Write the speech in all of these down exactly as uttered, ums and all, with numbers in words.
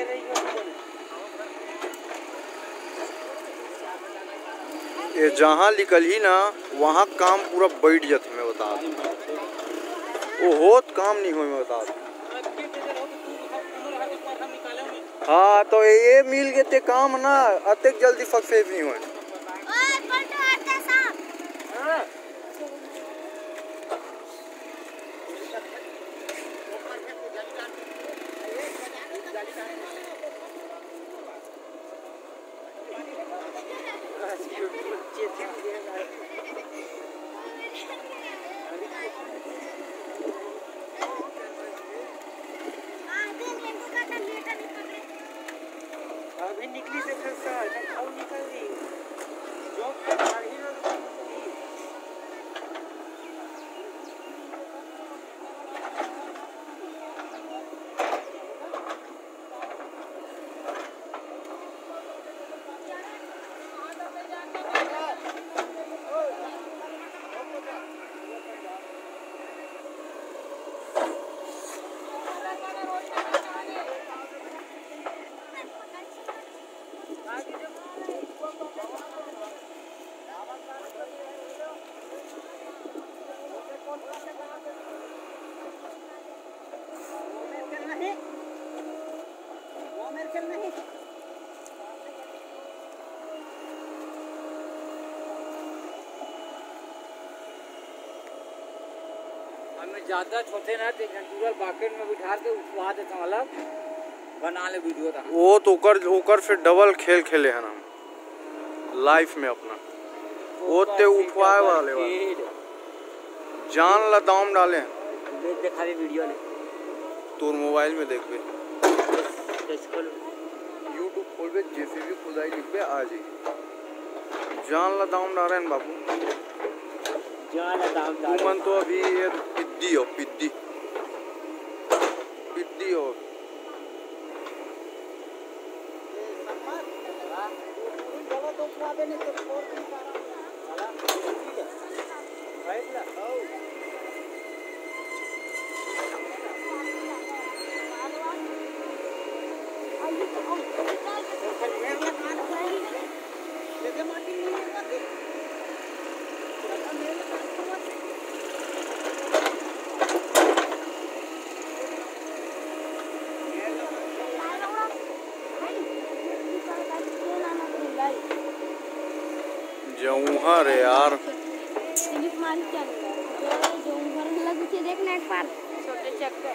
ये जहाँ निकल ही ना वहाँ काम पूरा बैठ जाते मैं बता दूँ। वो होत काम नहीं हो मैं बता दूँ। हाँ तो ये मिल गए ते काम ना अतक जल्दी सक्सेस नहीं हुए। अभी निकली से निकल रही जो हमें ज्यादा छोटे ना थे कंट्रोल बाकेट में बिठा के उठवा देता मतलब बना ले वीडियो था। वो तो ओकर ओकर फिर डबल खेल खेले हैं हम लाइफ में अपना। वो ते उठवाए वाले वाले जान ला दाम डाले देख देखा दे वीडियो ने तोर मोबाइल में देख बे यूट्यूब खोल बे जेसीबी खुदाई लिख बे आ जाए जान ला दाम डाले हैं बाबू। जान ला दाम डाले मन तो अभी ये पिद्दी हो पिद्दी पिद्दी हो जऊहा रे यार देखना एक बार छोटे चक्कर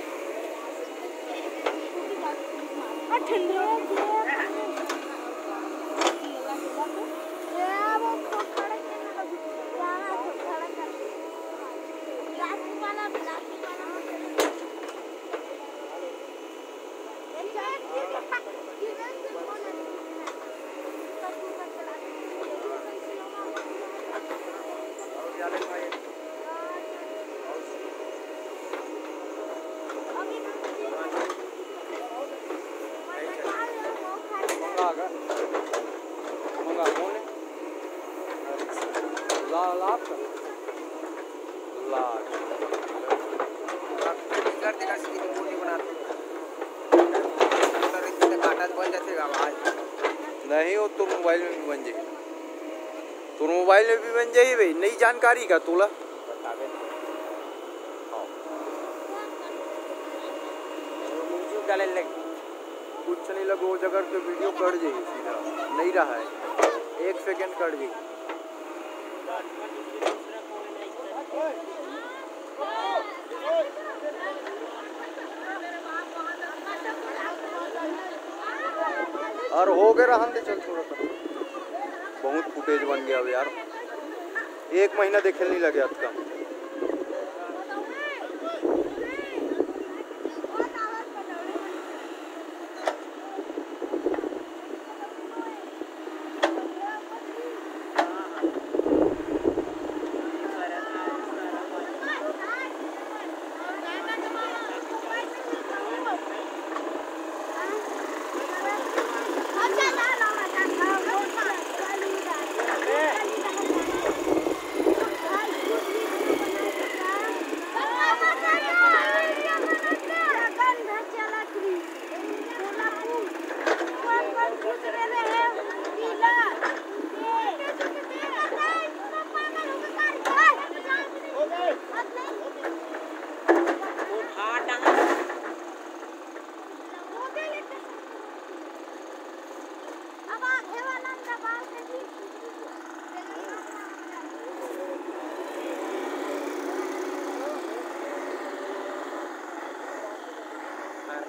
नहीं हो तो मोबाइल में भी बन जाए तो मोबाइल में भी बन जाए भाई नई जानकारी का तोला डाले लगे कुछ नहीं लगे वो जगह के वीडियो कट जाए सीधा नहीं रहा है एक सेकंड कट जाए। और हो गए रहन दे चल थोड़ा सा बहुत फुटेज बन गया अब यार एक महीना देखे नहीं लगे आज का।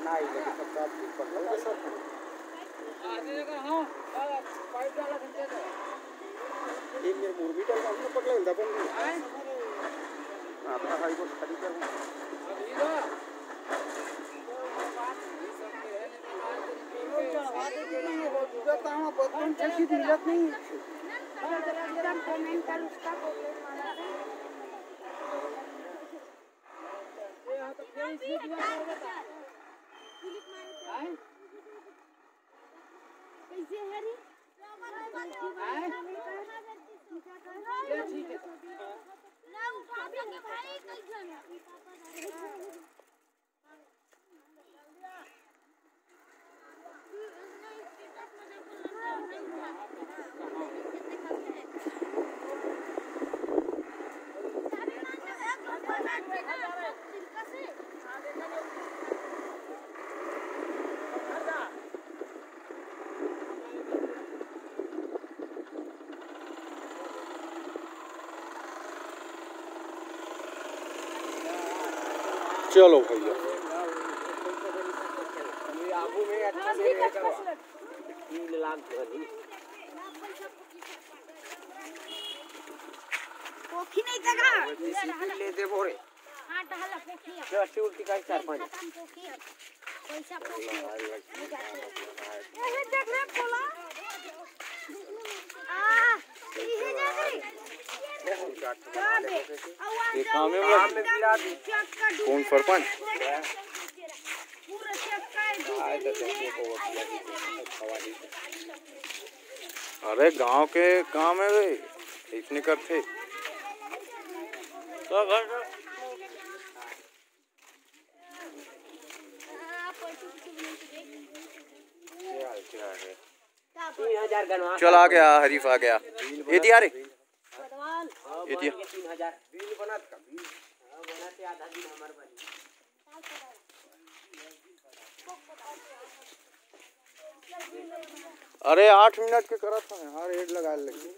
बनाई लेकिन सब तो आपकी पकड़ के सब आने लगा। हां पाइप डाला घंटे तो एक मेरे मुर्गी डाल के हमने पकड़ लेदा बन गई अपना भाई को खड़ी कर अभी ना काम बदन चली मिलत नहीं एकदम पेमेंट कर उसका यहां तो फेस से दिया कर बता कैसे है रे ये ठीक है ना उठा के भाई कैसे ना चलो भैया आगू में अच्छा से करो तीन लाख भरी पोखी नहीं जगह ले दे बोरे हां टहला पोखी है जैसे उल्टी का चार पांच पोखी है पैसा पोखी है ये देख ले बोला आ ये जा रे ये काम है वो कौन सरपंच पूरा चक्का अरे गांव के काम है वे इसने करते तो घर तीन हजार गनवा चल आ गया हरीफ आ गया ये दिया रे ये दिया तीन हजार बिल बनत का बिल बनाते आधा दिन हमार बनी अरे आठ मिनट के करा था यार हेड लगा लगी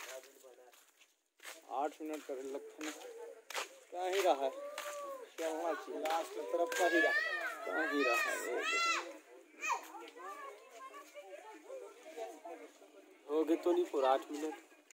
आठ मिनट कर लगता है क्या ही रहा है क्या होना चाहिए लास्ट तरफ का ही रहा क्या ही रहा है हो गए तो नहीं पूरा आठ मिनट